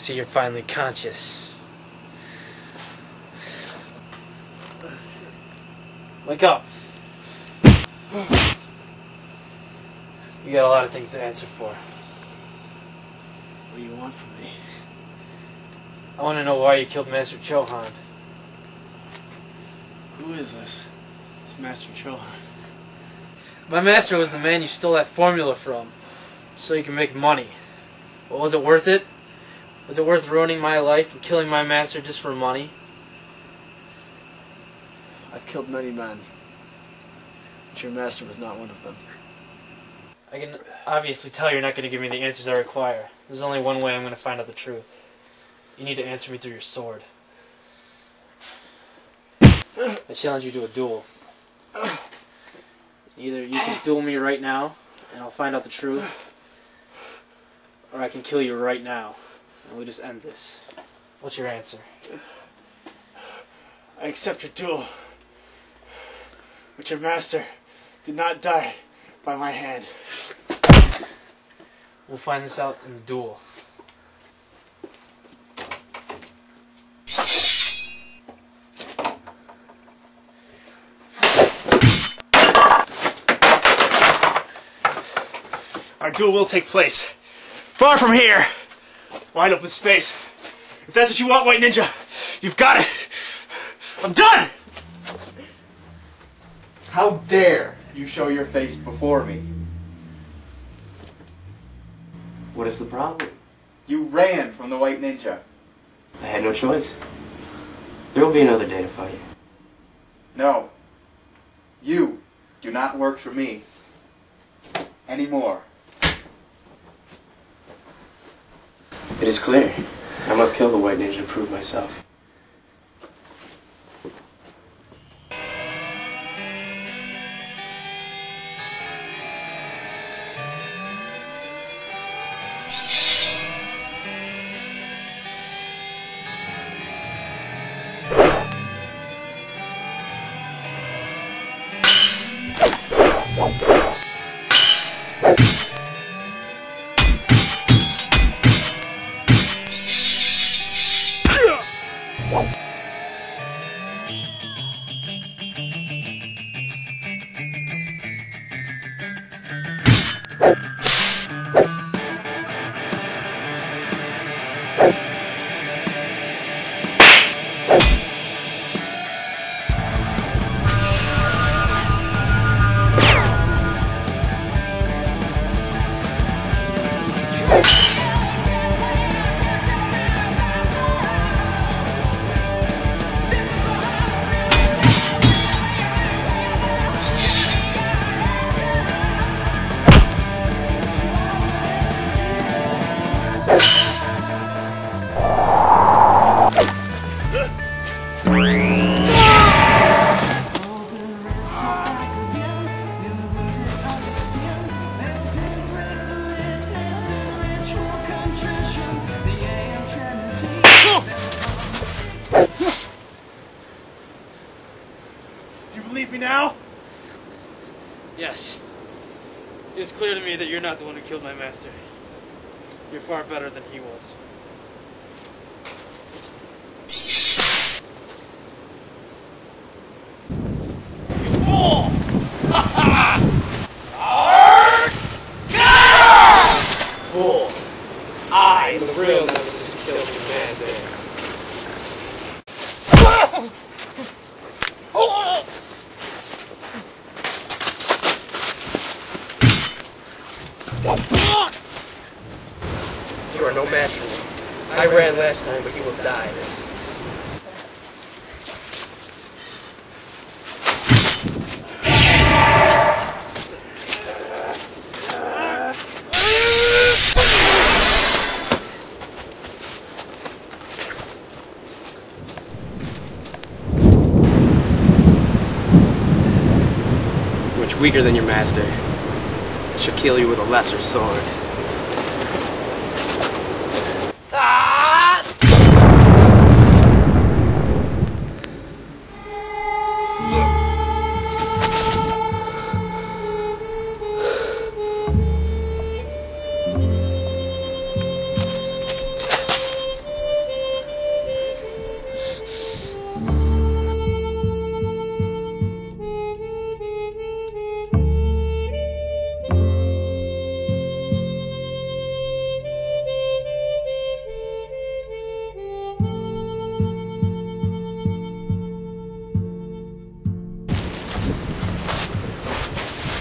see you're finally conscious. Wake up. You got a lot of things to answer for. What do you want from me? I want to know why you killed Master Chohan. Who is this? It's Master Chohan. My master was the man you stole that formula from, so you can make money. But was it worth it? Was it worth ruining my life and killing my master just for money? I've killed many men, but your master was not one of them. I can obviously tell you're not going to give me the answers I require. There's only one way I'm going to find out the truth. You need to answer me through your sword. I challenge you to a duel. Either you can duel me right now, and I'll find out the truth, or I can kill you right now, and we just end this. What's your answer? I accept your duel, but your master did not die by my hand. We'll find this out in the duel. Our duel will take place far from here. Wide open space. If that's what you want, White Ninja, you've got it. I'm done! How dare you show your face before me? What is the problem? You ran from the White Ninja. I had no choice. There will be another day to fight. No. You do not work for me anymore. It is clear. I must kill the White Ninja to prove myself. Do you believe me now? Yes. It's clear to me that you're not the one who killed my master. You're far better than he was. You fools! Fools! I am the real nemesis who killed your master. You are no match for me. I ran last time, but you will die this. Much weaker than your master. I shall kill you with a lesser sword.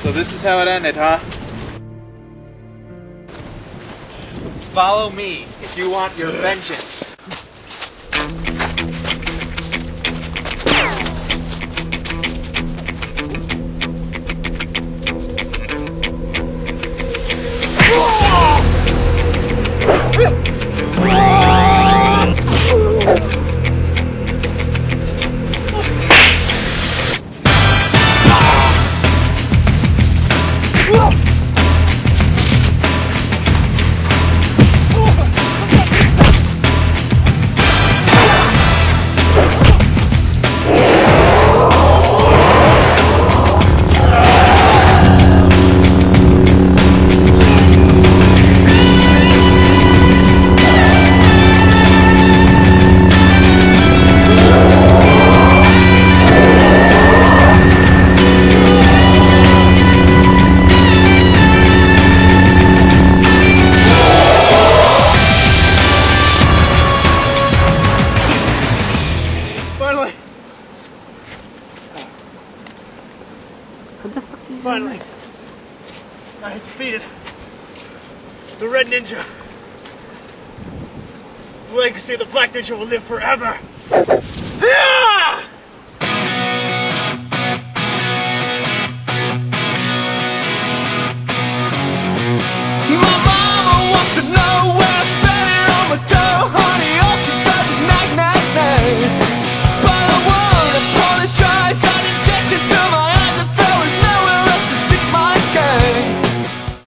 So this is how it ended, huh? Follow me if you want your vengeance. Finally, I have defeated the Red Ninja. The legacy of the Black Ninja will live forever. Yeah!